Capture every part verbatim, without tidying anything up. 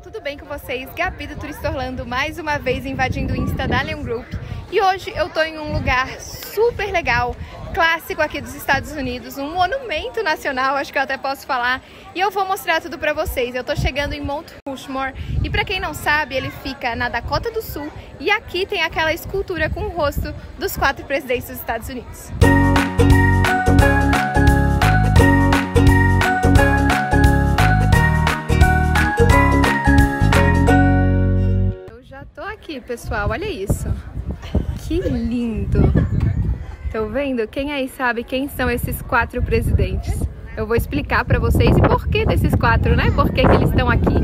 tudo bem com vocês? Gabi do Turista Orlando, mais uma vez invadindo o Insta da Leon Group. E hoje eu tô em um lugar super legal, clássico aqui dos Estados Unidos, um monumento nacional, acho que eu até posso falar. E eu vou mostrar tudo pra vocês. Eu tô chegando em Mount Rushmore e pra quem não sabe, ele fica na Dakota do Sul. E aqui tem aquela escultura com o rosto dos quatro presidentes dos Estados Unidos. Tô aqui, pessoal, olha isso. Que lindo. Estão vendo? Quem aí sabe quem são esses quatro presidentes? Eu vou explicar pra vocês e por que desses quatro, né? Por que que eles estão aqui.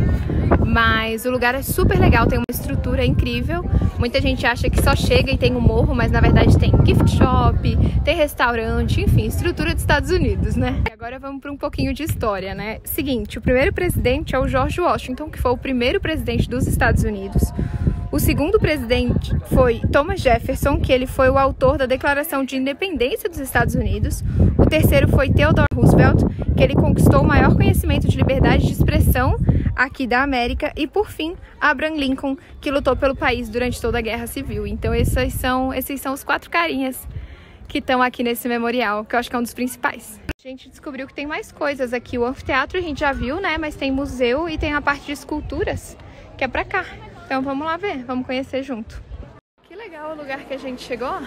Mas o lugar é super legal, tem uma estrutura incrível. Muita gente acha que só chega e tem um morro, mas na verdade tem gift shop, tem restaurante, enfim, estrutura dos Estados Unidos, né? E agora vamos para um pouquinho de história, né? Seguinte, o primeiro presidente é o George Washington, que foi o primeiro presidente dos Estados Unidos. O segundo presidente foi Thomas Jefferson, que ele foi o autor da Declaração de Independência dos Estados Unidos. O terceiro foi Theodore Roosevelt, que ele conquistou o maior conhecimento de liberdade de expressão aqui da América. E, por fim, Abraham Lincoln, que lutou pelo país durante toda a Guerra Civil. Então, esses são, esses são os quatro carinhas que estão aqui nesse memorial, que eu acho que é um dos principais. A gente descobriu que tem mais coisas aqui. O anfiteatro a gente já viu, né? Mas tem museu e tem a parte de esculturas, que é pra cá. Então vamos lá ver, vamos conhecer junto. Que legal o lugar que a gente chegou.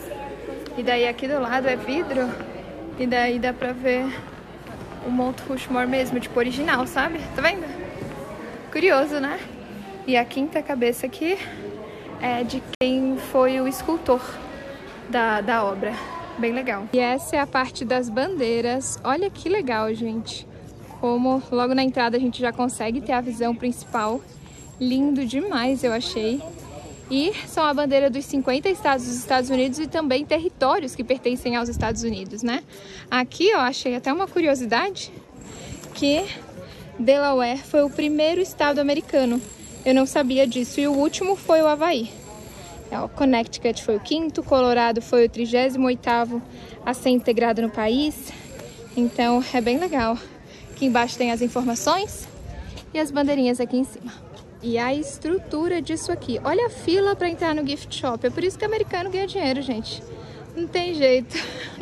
E daí aqui do lado é vidro. E daí dá pra ver o Mount Rushmore mesmo, tipo original, sabe? Tá vendo? Curioso, né? E a quinta cabeça aqui é de quem foi o escultor da, da obra. Bem legal. E essa é a parte das bandeiras. Olha que legal, gente. Como logo na entrada a gente já consegue ter a visão principal. Lindo demais, eu achei. E são a bandeira dos cinquenta estados dos Estados Unidos e também territórios que pertencem aos Estados Unidos, né? Aqui eu achei até uma curiosidade que Delaware foi o primeiro estado americano. Eu não sabia disso. E o último foi o Havaí. O Connecticut foi o quinto, Colorado foi o trigésimo oitavo a ser integrado no país. Então é bem legal. Aqui embaixo tem as informações e as bandeirinhas aqui em cima. E a estrutura disso aqui. Olha a fila para entrar no gift shop. É por isso que o americano ganha dinheiro, gente. Não tem jeito.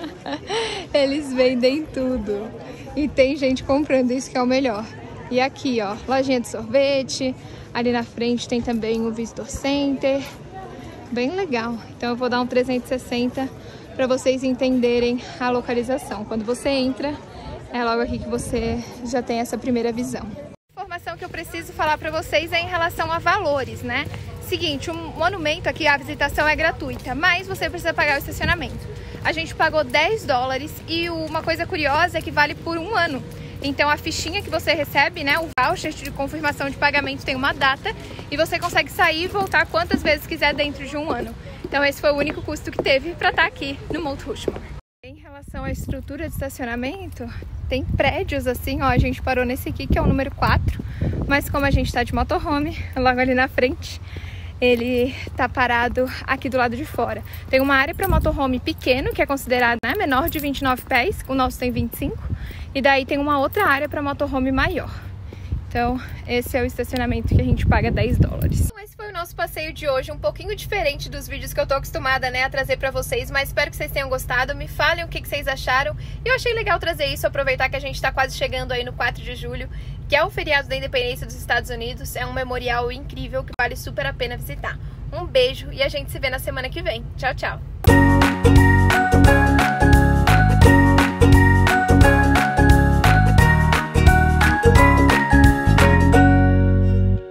Eles vendem tudo. E tem gente comprando, isso que é o melhor. E aqui, ó, lojinha de sorvete. Ali na frente tem também o Visitor Center. Bem legal. Então eu vou dar um trezentos e sessenta para vocês entenderem a localização. Quando você entra, é logo aqui que você já tem essa primeira visão. A informação que eu preciso falar para vocês é em relação a valores, né? Seguinte, o monumento aqui, a visitação é gratuita, mas você precisa pagar o estacionamento. A gente pagou dez dólares e uma coisa curiosa é que vale por um ano. Então a fichinha que você recebe, né, o voucher de confirmação de pagamento tem uma data e você consegue sair e voltar quantas vezes quiser dentro de um ano. Então esse foi o único custo que teve para estar aqui no Mount Rushmore. Em relação à estrutura de estacionamento, tem prédios assim, ó, a gente parou nesse aqui que é o número quatro, mas como a gente tá de motorhome, logo ali na frente, ele tá parado aqui do lado de fora. Tem uma área para motorhome pequeno, que é considerado, né, menor de vinte e nove pés, o nosso tem vinte e cinco, e daí tem uma outra área para motorhome maior. Então, esse é o estacionamento que a gente paga dez dólares. Então, esse foi o nosso passeio de hoje, um pouquinho diferente dos vídeos que eu tô acostumada, né, a trazer pra vocês, mas espero que vocês tenham gostado. Me falem o que, que vocês acharam. Eu achei legal trazer isso, aproveitar que a gente tá quase chegando aí no quatro de julho, que é o feriado da independência dos Estados Unidos. É um memorial incrível que vale super a pena visitar. Um beijo e a gente se vê na semana que vem. Tchau, tchau!